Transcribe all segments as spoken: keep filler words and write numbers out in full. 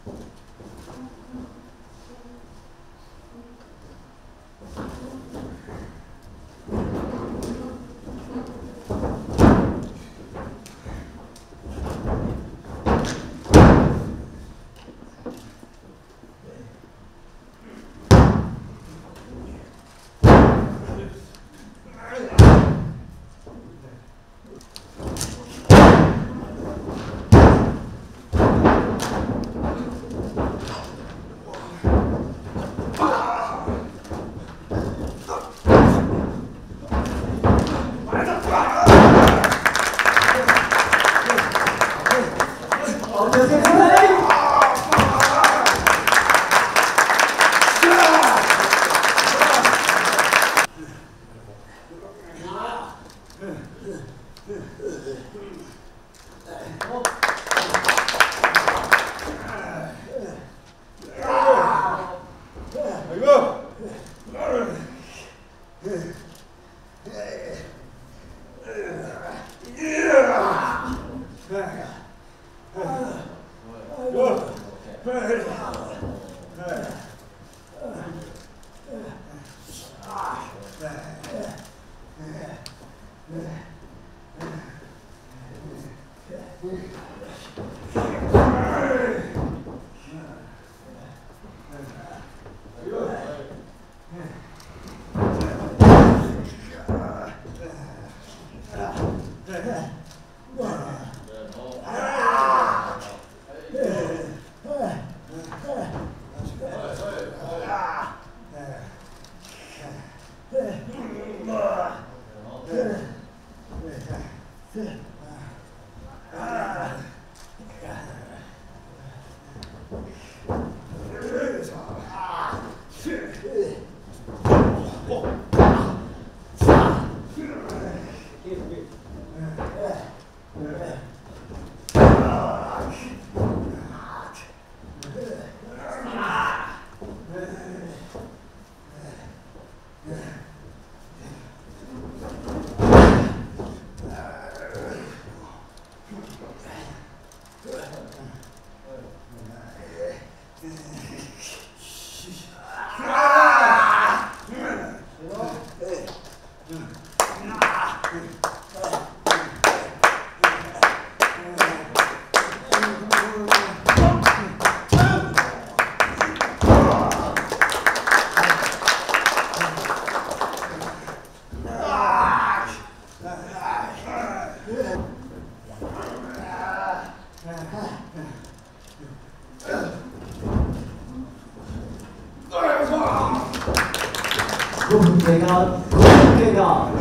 ごふん経過、ごふん経過。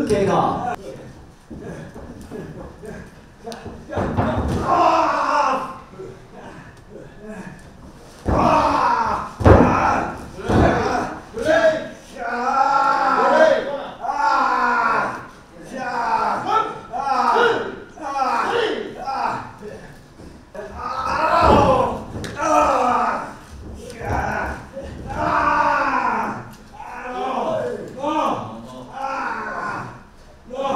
分経過。 あ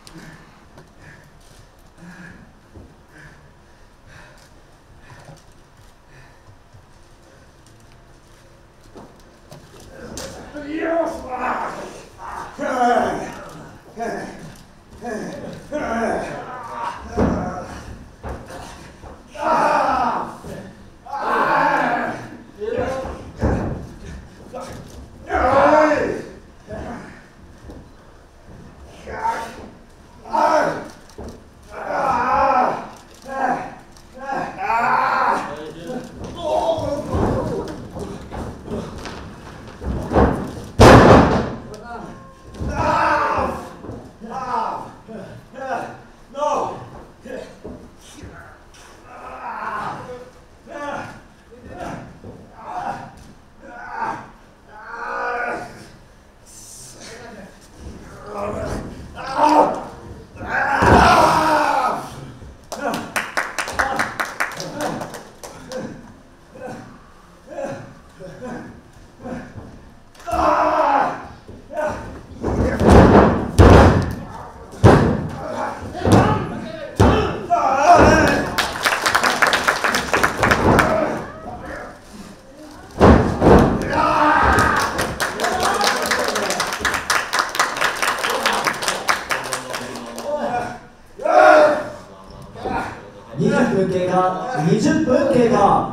にじゅっぷん経過、にじゅっぷん経過。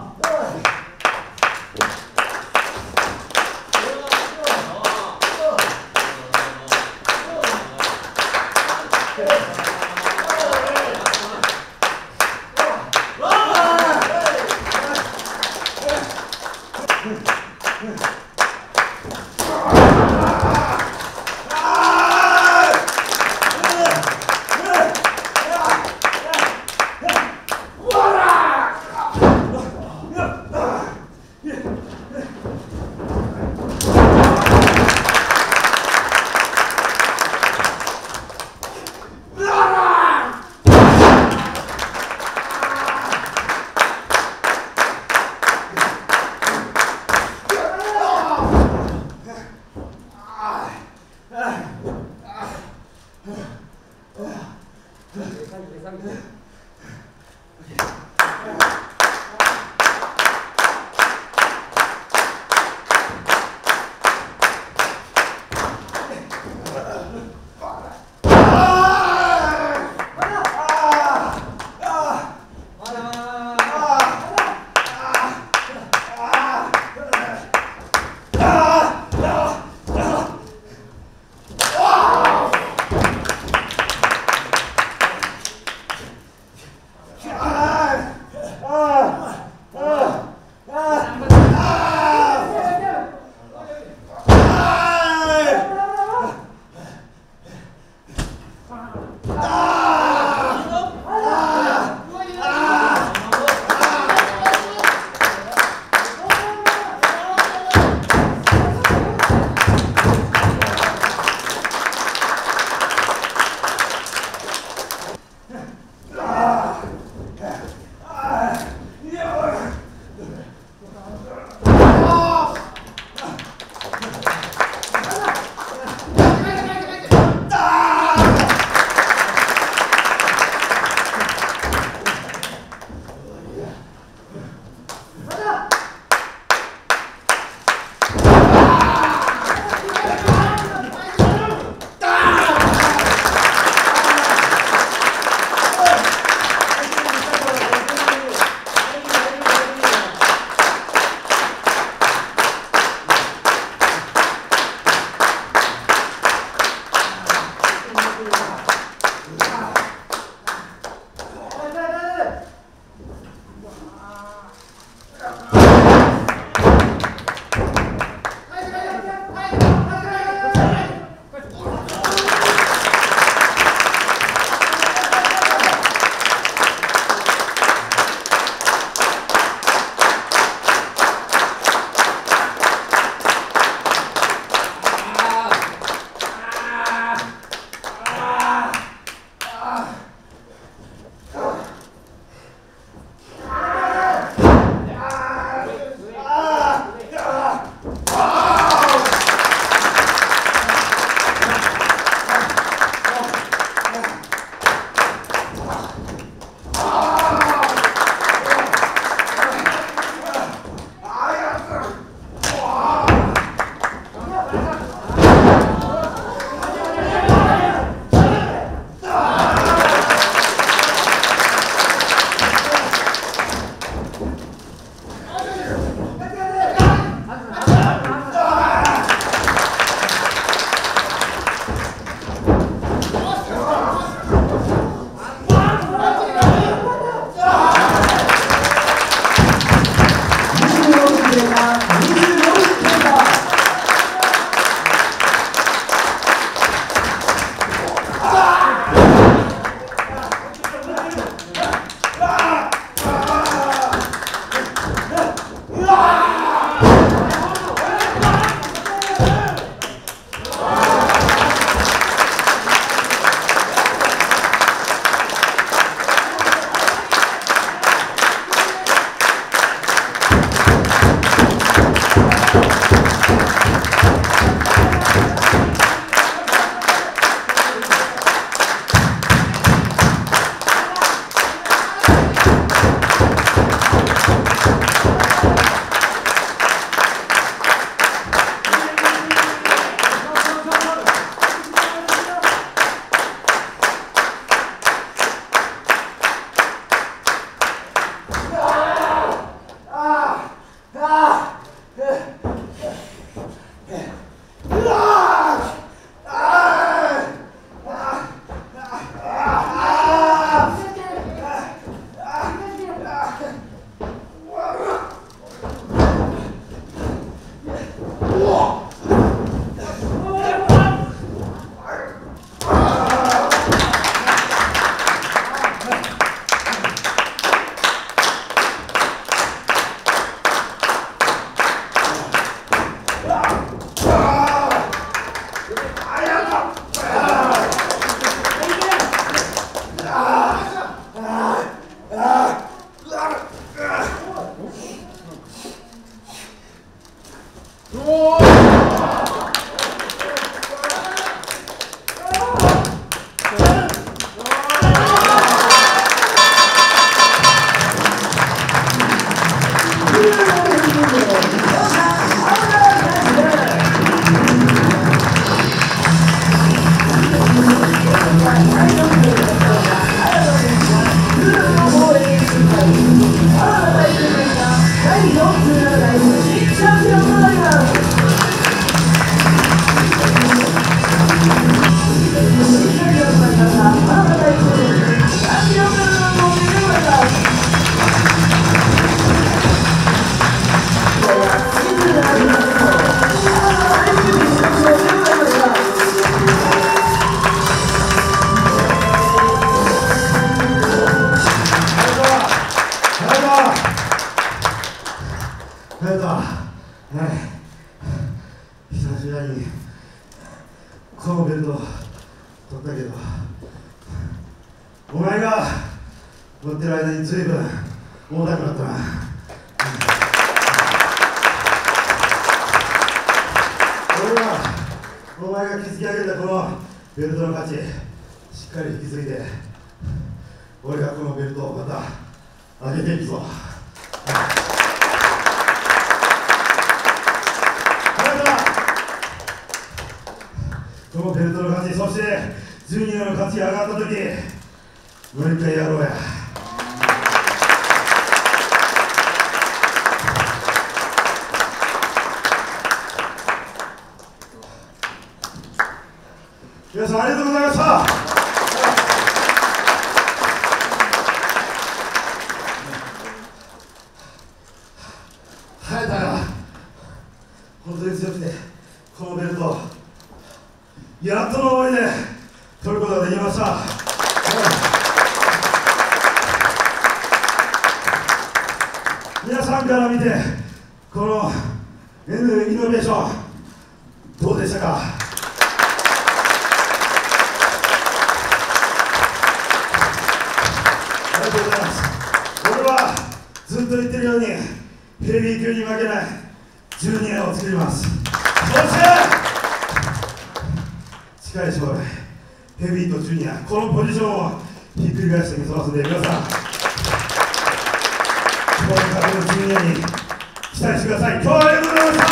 このベルトを取ったけど、お前が乗ってる間にずいぶん重たくなったな。俺はお前が築き上げたこのベルトの価値、しっかり引き継いで、俺がこのベルトをまた上げていくぞ。このベルトの価値、そしてジュニアの価値が上がったとき、もう一回やろうや。皆さんありがとうございました。早田が本当に強くて、このベルトやっとの思いで取ることができました。皆さんから見てこの N イノベーションどうでしたか？ありがとうございます。俺はずっと言ってるようにヘビー級に負けないジュニアを作ります。そして近い将来、ヘビーとジュニア、このポジションをひっくり返してみせますので、皆さん、この壁のジュニアに期待してください。今日はありがとうございました。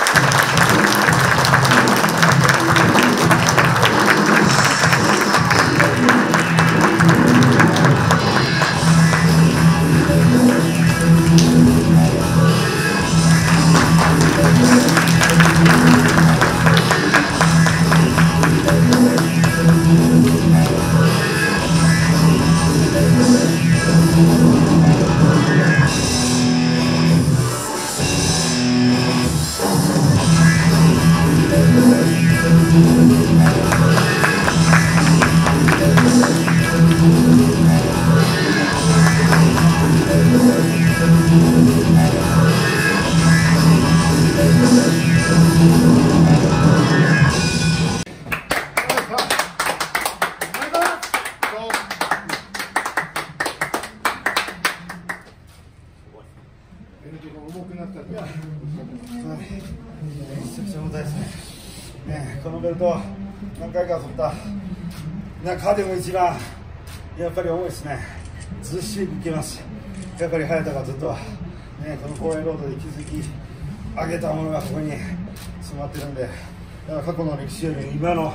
このベルト何回か取った中でも一番やっぱり重いですね。ずっしりいけます。やっぱり早田がずっと、ね、この公園ロードで築き上げたものがここに詰まってるんで、だから過去の歴史より今のものが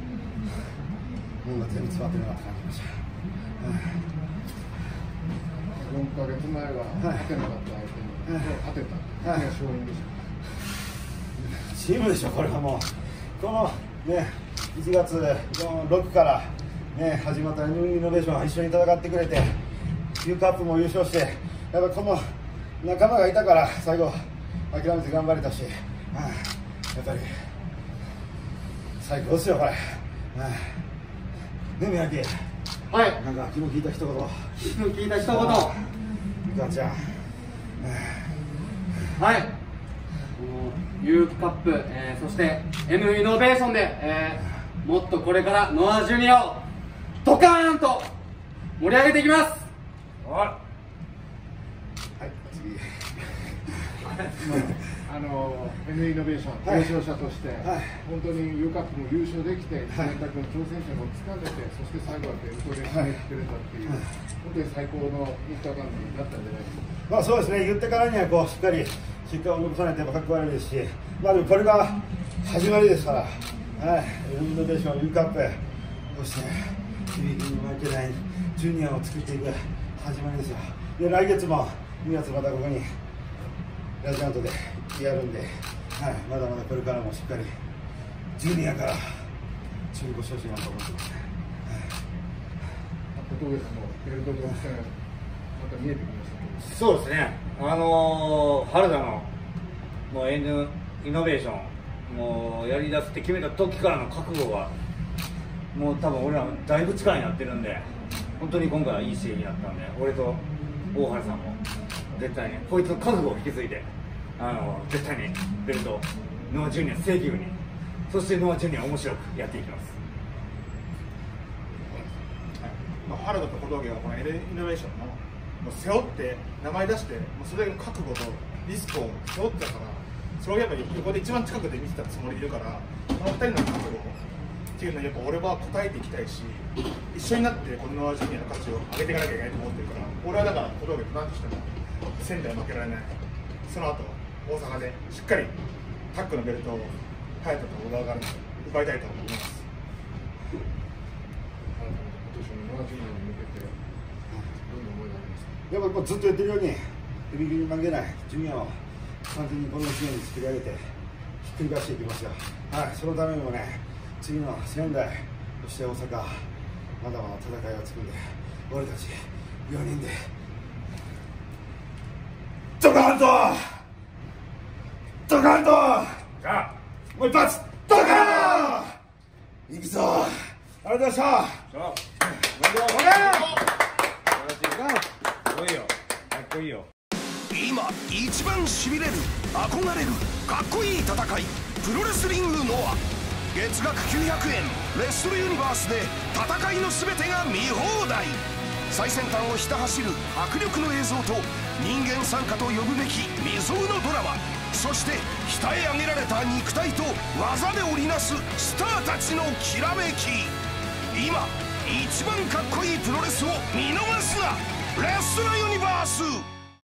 全部詰まってるなって感じました。 よんかげつまえは勝てなかった相手に勝てた、はい、勝因でした。 チームでしょ、これはもう。このね、いちがつろくから、ね、始まったニューイノベーションは一緒に戦ってくれて、ユーカップも優勝して、やっぱこの仲間がいたから最後諦めて頑張れたし、うん、やっぱり最高ですよこれ。うん、ね、宮城。 はい。 なんか気の利いた一言。 気の利いた一言。 ゆかちゃん。 はい。ユーカップ、えー、そして N イノベーションで、えー、もっとこれからノアジュニアをドカーンと盛り上げていきます。 はい、次。 あの N イノベーション優勝者として、はい、本当にユーカップも優勝できて、選択の挑戦者も掴んでて、そして最後はベルトで締めてくれたっていう、はい、本当に最高のインターカンになったんじゃないですか。 まあそうですね、言ってからにはこうしっかり結果を残さないとやっぱかっこ悪いですし、まあでもこれが始まりですから、はい、イノベーション、ユーカップ、そして響きに負けないジュニアを作っていく始まりですよ。で来月もにがつまたここにラジアントでやるんで、はい、まだまだこれからもしっかりジュニアから注目してほしいなと思ってますね。 小峠さんのベルトの戦また見えてきました。 そうですね、あのー、原田のもう N イノベーションもうやりだすって決めた時からの覚悟がもう多分俺らだいぶ力になってるんで、本当に今回はいい試合になったんで、俺と大原さんも絶対にこいつの覚悟を引き継いで、あのー、絶対にベルトノアジュニア正規軍に、そしてノアジュニア面白くやっていきます。 まあ、原田と小峠はこの N イノベーションのもう背負って名前出してもうそれだけの覚悟とリスクを背負ってたから、それをやっぱり横で一番近くで見てたつもりでいるから、このふたりの覚悟っていうのはやっぱ俺は応えていきたいし、一緒になってこのノアジュニアの価値を上げていかなきゃいけないと思ってるから、俺はだから小峠と何としても仙台負けられない、その後大阪でしっかりタッグのベルトを早田と小川から奪いたいと思います。 やっぱもうずっと言ってるように響きに負けないジュニアを完全にこのいちねんに作り上げてひっくり返していきますよ。はい、そのためにもね、次の仙台そして大阪まだまだ戦いがつくんで、俺たちよにんでドカンとドカンともう一発ドカンいくぞ。ありがとうございました。 今一番しびれる、憧れる、かっこいい戦い、プロレスリングノア。月額きゅうひゃくえん、レストルユニバースで戦いの全てが見放題。最先端をひた走る迫力の映像と人間参加と呼ぶべき未曾有のドラマ、そして鍛え上げられた肉体と技で織りなすスターたちのきらめき。今一番かっこいいプロレスを見逃すな。レストルユニバース。